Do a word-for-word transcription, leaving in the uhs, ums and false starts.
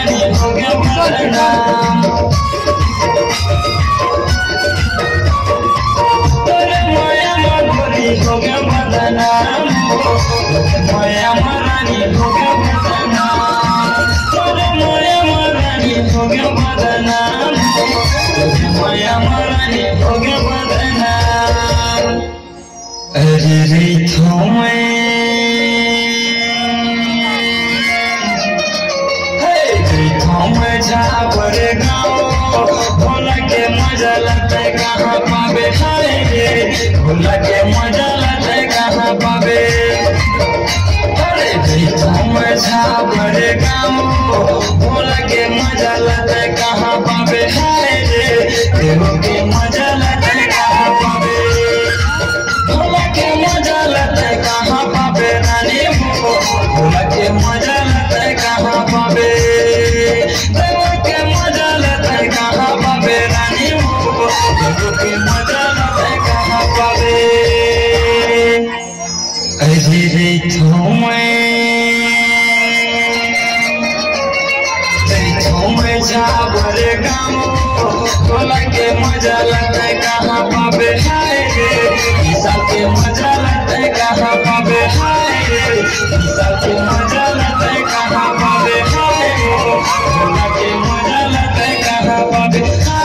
रानी हो गया बदनाम। तोरे माया मधुरी हो गया बदनाम, माया रानी हो गया बदनाम। तोरे माया रानी हो गया बदनाम, माया रानी हो गया बदनाम। अरे रे थोमे झाबर गाँव भोला के मजा लगते कहाँ पावे, हाय भोला के मजा लगते कहाँ पावे। अरे तुम झाबर गाँव भोला के मजा लगते कहाँ पावे, हाय देव के मजा लगते कहाँ पावे। भोला के मजा लगते कहाँ पावे रानी हो, भोला के मजा लगते कहाँ पावे। अरे रे तुम्हें झाबर गाँव भोला के मजा लगता कहाँ पावे, हाय ईसा के मजा लगता कहाँ पावे, हाय ईसा के मजा लगता कहाँ पावे, हाय भोला के मजा लगता कहाँ पावे।